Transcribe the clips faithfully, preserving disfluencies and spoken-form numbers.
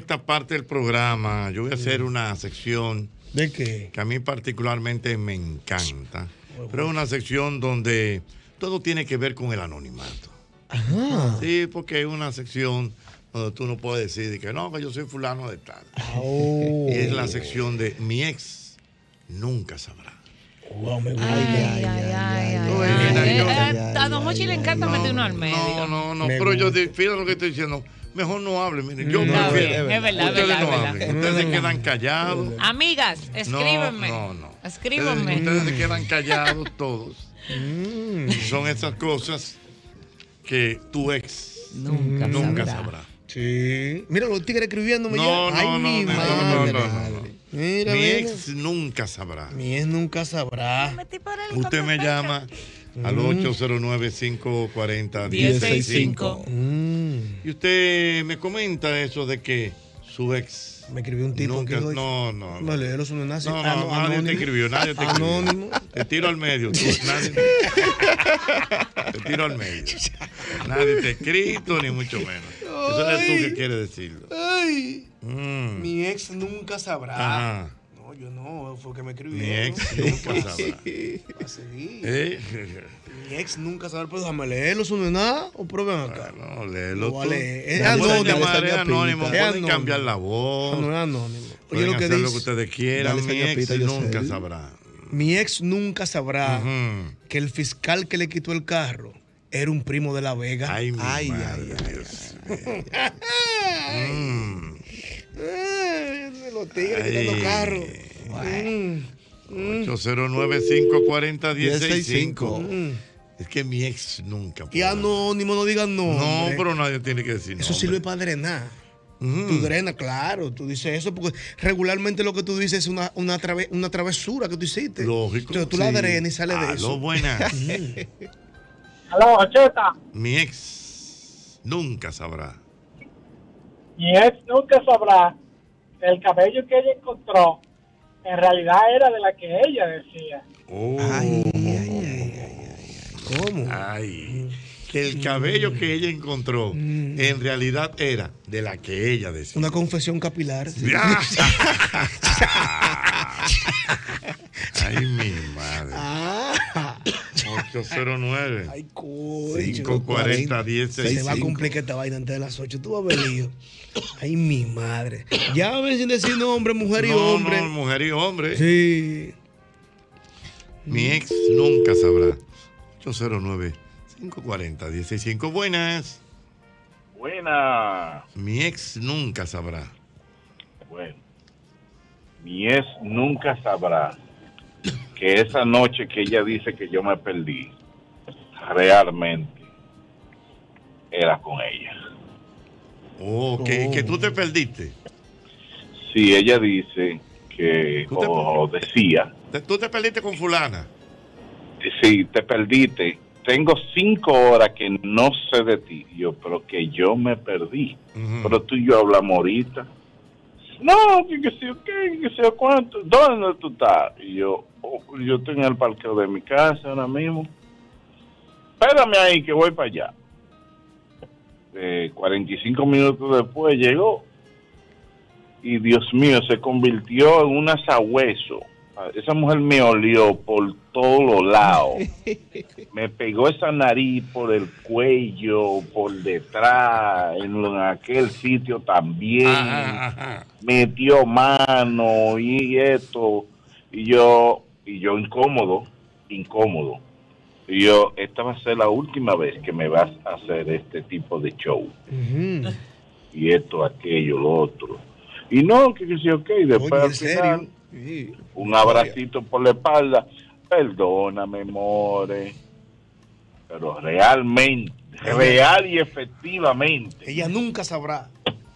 esta parte del programa, yo voy a hacer una sección. ¿De qué? Que a mí particularmente me encanta. Pero es una sección donde todo tiene que ver con el anonimato. Ajá. Sí, porque es una sección donde tú no puedes decir que no, que yo soy fulano de tal. Oh. Y es la sección de mi ex nunca sabrá. Wow, me gusta. Ay, ay, ay, ay. A Don Jochi le encanta meter uno al medio. No, no, no, pero yo fíjate lo que estoy diciendo. Mejor no hablen, miren, yo No, prefiero. es verdad, Ustedes verdad, no verdad. hablen, ustedes se quedan callados. Amigas, escríbenme. No, no, no. Escríbanme. Ustedes, ustedes se quedan callados todos. Son esas cosas que tu ex Nunca, nunca sabrá. sabrá. Sí. Mira los tigres escribiéndome No, ya. no, Ay, no, mi no, madre. no, no, no, no. Mira, Mi mira. ex nunca sabrá. Mi ex nunca sabrá. Usted me llama al Mm. ocho cero nueve, cinco cuatro cero, uno diez cero sesenta y seis cinco. cinco. Mm. Y usted me comenta eso de que su ex. Me escribió un tipo nunca, aquí hoy. No, no. Me leí los enlaces. No, no, Ano- nadie anónimo. te escribió, nadie te escribió. Anónimo. Te tiro al medio, tú, nadie te tiro al medio. Nadie te ha escrito, ni mucho menos. Eso eres tú que quieres decirlo. Ay. Mm. Mi ex nunca sabrá. Ajá. No, yo no, fue que me escribió. Mi ex nunca sabrá. A seguir. ¿Eh? Mi ex nunca sabrá, pero déjame leerlo, eso no es nada. O prueben acá. No, léelo Lo voy a tú. leer. Es Me pueden anónimo. llamar, es anónimo, Es pueden anónimo. cambiar la voz. No es anónimo. Oye, Pueden lo que hacer lo dice. que ustedes quieran. Dale, Mi señor ex Pita, yo nunca sé. sabrá. Mi ex nunca sabrá Ujú. que el fiscal que le quitó el carro era un primo de La Vega. Ay, mi ay, madre, ay, Dios ay. Mm. Ay, los tigres Ay. quitando carros. Mm. Mm. ocho cero nueve, cinco cuatro cero, uno cero seis diez sesenta y cinco. cinco. Mm. Es que mi ex nunca. Y anónimo, no digan no. No, hombre. pero nadie tiene que decir Eso sirve para drenar. Ujú. Tú drenas, claro. Tú dices eso porque regularmente lo que tú dices es una, una, trave- una travesura que tú hiciste. Lógico. Entonces tú la Sí. drenas y sale de Aló, eso. buenas. Aló, Cheta. Mi ex nunca sabrá. Mi ex nunca sabrá que el cabello que ella encontró en realidad era de la que ella decía. Oh. Ay, ay, ay, ay, ay. ¿Cómo? Ay, que el cabello que ella encontró en realidad era de la que ella decía. Una confesión capilar. sí. Ay, mi madre. Ah. ocho cero nueve, Ay, coño. cinco cuatro cero, uno cero seis cinco. Se va a complicar esta vaina antes de las ocho. Tú vas a ver lío. Ay, mi madre. Ya ven sin decir nombre, mujer y No, hombre. no, mujer y hombre. Sí. Mi ex nunca sabrá. ocho cero nueve, cinco cuatro cero, uno cero seis cinco. Buenas. Buena. Mi ex nunca sabrá. Bueno, mi ex nunca sabrá que esa noche que ella dice que yo me perdí, realmente era con ella. Oh, que, que tú te perdiste. Sí, ella dice que, ¿Tú te- o decía, Te- Tú te perdiste con fulana. sí, te perdiste. Tengo cinco horas que no sé de ti. Y yo, pero que yo me perdí. Ujú. Pero tú y yo hablamos ahorita. No, que que sé, qué, que sé cuánto. ¿Dónde tú estás? Y yo, oh, yo estoy en el parqueo de mi casa ahora mismo. Espérame ahí que voy para allá. Eh, cuarenta y cinco minutos después llegó. Y Dios mío, se convirtió en una sabueso. Esa mujer me olió por todos los lados. Me pegó esa nariz por el cuello, por detrás, en, en aquel sitio también. Ajá, ajá. Metió mano y esto. Y yo, y yo incómodo, incómodo. Y yo, esta va a ser la última vez que me vas a hacer este tipo de show. Ujú. Y esto, aquello, lo otro. Y no, que que sí, ok. Después Oye, al ¿en final, serio? Sí. un abracito por la espalda. Perdóname, more. Pero realmente, real y efectivamente, Ella nunca sabrá.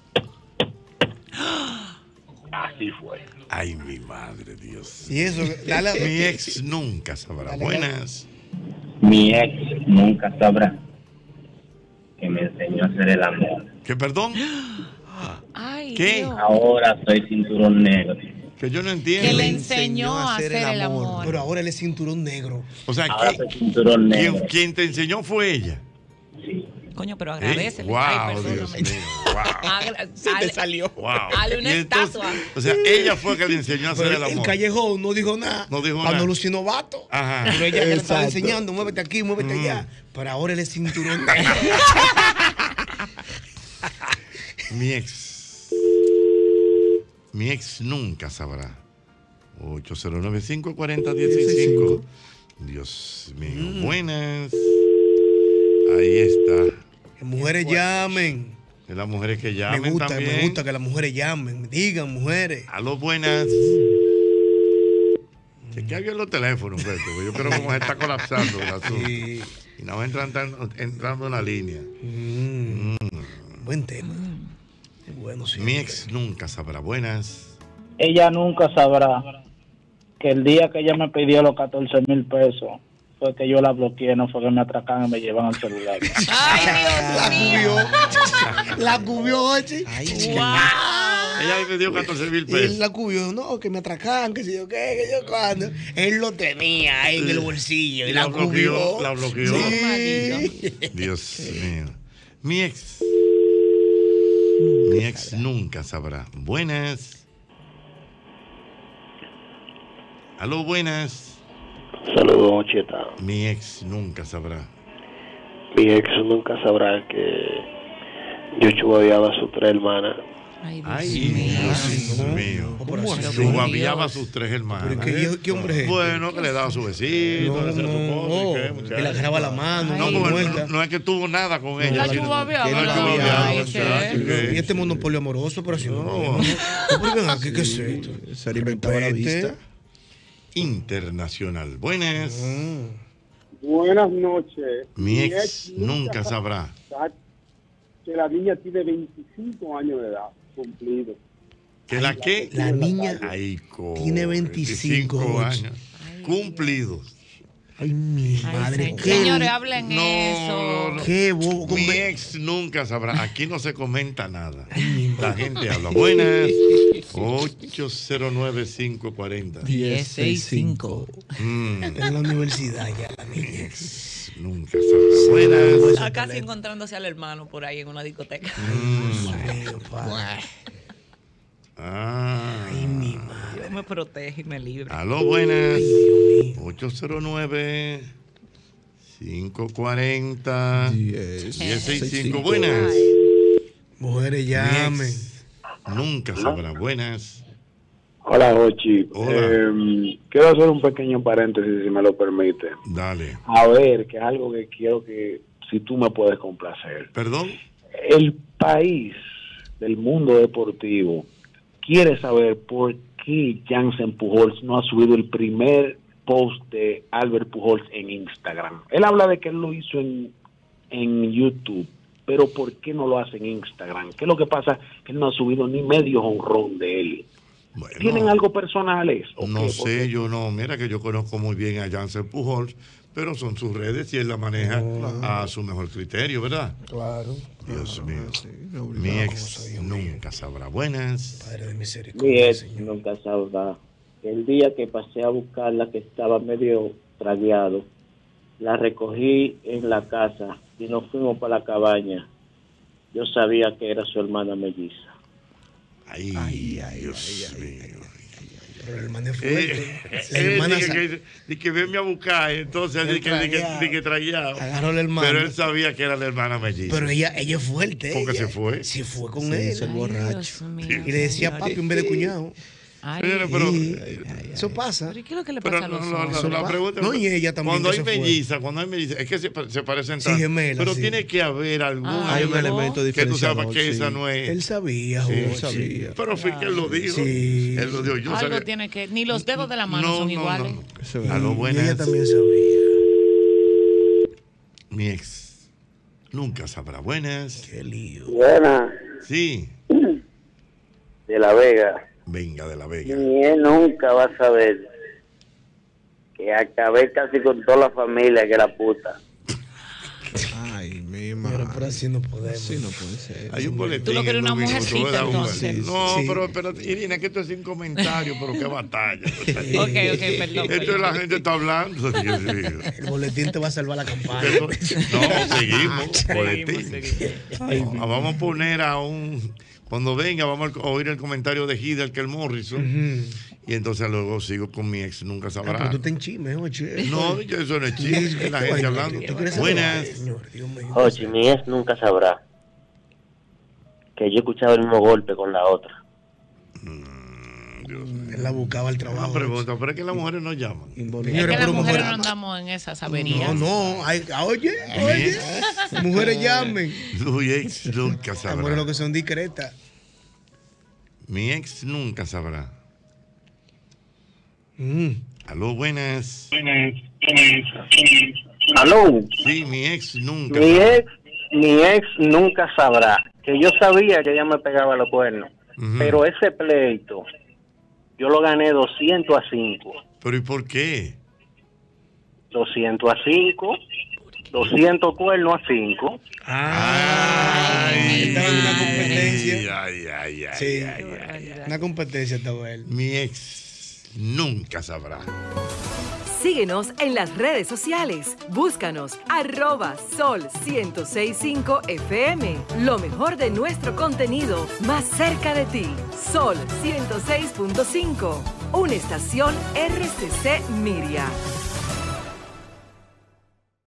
así fue. Ay, mi madre, Dios. Y eso, dale. Mi ex nunca sabrá. Dale, Buenas. Mi ex nunca sabrá que me enseñó a hacer el amor. ¿Qué, perdón? Ay, ¿Qué? Dios. Ahora soy cinturón negro. Que yo no entiendo. Que le enseñó a hacer el amor. Pero ahora él es cinturón negro. O sea, Ahora ¿quién, soy cinturón negro. quién- quién te enseñó fue ella? Sí. Coño, pero agradece. ¿Eh? Wow, Dios mío. Wow. Se te salió. Wow. Dale una Y entonces, estatua. o sea, ella fue que le enseñó a hacer Pero el el amor. callejón no dijo nada. No dijo Cuando nada. lució novato. Ajá. Pero ella que le estaba Exacto. enseñando, muévete aquí, muévete allá. Pero ahora él es cinturón. Mi ex. Mi ex nunca sabrá. ocho cero nueve, cinco cuatro cero, uno seis cinco. Dios mío. Buenas. Ahí está. Que mujeres llamen. Que las mujeres que Me llamen gusta, también. me gusta que las mujeres llamen. Digan, mujeres. Aló, buenas. Chequea bien los teléfonos, Beto, porque yo creo que como se está colapsando el asunto. Sí. Y no va entrando, entrando en la línea. Mm. Buen tema. Bueno, sí. Mi ex nunca sabrá. Buenas. Ella nunca sabrá que el día que ella me pidió los catorce mil pesos fue que yo la bloqueé, no fue que me atracaban y me llevan al celular. Ay, La Dios mío. cubió. La cubió, oye. Wow. Ella me dio catorce mil Y él pesos. la cubrió, no, que me atracaban, que si yo qué, que yo cuándo. Él lo tenía ahí en el bolsillo y Y la, la bloqueó, cubrió. la bloqueó. Sí. Dios mío. Mi ex. Mi ex nunca sabrá. Buenas. Aló, buenas. Saludos, Cheta. Mi ex nunca sabrá. Mi ex nunca sabrá que yo chubaviaba a sus tres hermanas. Ay, Dios Ay, mío. Dios no. mío. ¿Cómo así? Chubaviaba a sus tres hermanas. Pero ¿qué, qué hombre es este? Bueno, que le daba su besito, No, le hacía su no, cosa, ¿y qué, no. muchacho? Que le agarraba la mano, No, Ay, porque muerta. no, no es que tuvo nada con ella. La sino- chubaviaba, que la la chubaviaba, Ay, muchacho, ¿qué? ¿qué? Y este monopolio amoroso, pero así no. No. no. Pero ven aquí, ¿qué es esto? Se le inventaba la Respete. vista. Internacional. Buenas. Buenas noches. Mi ex nunca sabrá. sabrá que la niña tiene veinticinco años de edad cumplido. ¿Que la qué? La niña Ay, co- tiene veinticinco años. Cumplidos. Ay, mi Ay, madre. señor. qué, Señores, hablen No, eso. no. qué bobo. Mi come- ex nunca sabrá. Aquí no se comenta nada. Ay, mi La madre. gente habla. Buenas. ocho cero nueve, cinco cuatro cero. diez sesenta y cinco. Mm, Está en la universidad ya, la niña. ex nunca sabrá. Buenas. Está casi encontrándose al hermano por ahí en una discoteca. Mm, Ay, padre. ah. Ay, mi madre. Dios me protege y me libre. Aló, buenas. Ay, Dios mío. ocho cero nueve, cinco cuatro cero, diez diez sesenta y cinco. cinco. Buenas. Mujeres Mi llamen. ex nunca sabrá. Buenas. Hola, Jochi. Hola. Eh, quiero hacer un pequeño paréntesis, si me lo permite. Dale. A ver, que es algo que quiero que, si tú me puedes complacer. ¿Perdón? El país del mundo deportivo quiere saber por qué Jansen Pujols no ha subido el primer post de Albert Pujols en Instagram. Él habla de que él lo hizo en, en YouTube, pero ¿por qué no lo hace en Instagram? ¿Qué es lo que pasa? Que él no ha subido ni medio jonrón de él. Bueno, ¿Tienen algo personales? ¿O no qué? sé, Porque- yo no. Mira que yo conozco muy bien a Jansen Pujols, pero son sus redes y él la maneja a su mejor criterio, ¿verdad? Claro. Dios mío. Sí, no, Mi obligado. ex nunca sabrá. Buenas. Padre de Mi misericordia, ex Señor. nunca sabrá que el día que pasé a buscarla, que estaba medio tragueado, la recogí en la casa y nos fuimos para la cabaña. Yo sabía que era su hermana melliza. Ay, Ay, ay, Dios ay, ay, mío. Pero la hermana es Eh, fuerte. La eh, hermana dije sa- que, di que venme a buscar, entonces El dije que, di que, tragueado. di que tragueado. agarró la hermana. Pero él sabía que era la hermana melliza. Pero ella, ella es fuerte. ¿Por qué ella. se fue? Se fue con Se él. hizo el Ay, borracho. Dios mío, Y le decía señor. papi en vez de cuñado. Ay, Señores, pero, Sí, eso pasa. pero ¿y qué es lo que le pero pasa a no, los no, hombres? no, la pasa. pregunta No, y ella también Cuando que hay se fue. melliza, cuando hay melliza, es que se, se parecen Sí, tanto. gemelas, pero sí. tiene que haber algún Ah, Hay un no. elemento que tú diferenciador. sepas que esa sí. no es. Él sabía, Sí, Jochi. él sabía. Pero fue que él lo dijo. Sí. Él lo dijo. Yo Algo sabía. tiene que... Ni los dedos de la mano No, son no, iguales. no. Eso es A lo Y buenas. ella también sabía. Mi ex nunca sabrá. Buenas. Qué lío. Buena, Sí. de La Vega. Venga de la Vega. Ni él nunca va a saber que acabé casi con toda la familia que la puta. Ay, mío. Pero por así no podemos. Sí, no puede ser. Hay un boletín. Tú lo quieres en una dos minutos, mujercita, voy a dar un- entonces. No, Sí. pero, pero Irina, que esto es sin comentario, pero qué batalla. Ok, ok, perdón. Esto es la gente está hablando. Dios mío. El boletín te va a salvar la campaña. No, seguimos. Boletín. seguimos. Ah, vamos a poner a un. Cuando venga, vamos a oír el comentario de Hidal, que el Morrison. Y entonces luego sigo con mi ex, nunca Ah, sabrá. pero tú te enchimes, oye. No, yo eso no es chisme, es la gente hablando. ¿Tú quieres ser Buenas. abogado, señor? Dios mío. Oye, mi ex nunca sabrá que yo he escuchado el mismo golpe con la otra. Él la buscaba al trabajo. Una pregunta, pero es que las mujeres no llaman. Es Señores, que las pero mujeres mujeres- no andamos en esas averías. No, no. Ay, oye, oye. Mujeres llamen. Mi ex nunca Las mujeres lo sabrá. que son discretas. Mi ex nunca sabrá. Mm. Aló, buenas. Aló, Sí, mi ex nunca mi sabrá. ex, mi ex nunca sabrá que yo sabía que ella me pegaba los cuernos, Ujú. pero ese pleito yo lo gané doscientos a cinco. Pero ¿y por qué? doscientos a cinco, doscientos cuernos a cinco. Ay, estaba en una competencia. Ay, ay, ay, Sí. ay, ay, ay. Una competencia estaba él. Mi ex nunca sabrá. Síguenos en las redes sociales. Búscanos arroba sol ciento seis punto cinco F M. Lo mejor de nuestro contenido más cerca de ti. Sol ciento seis punto cinco. Una estación R C C Miria.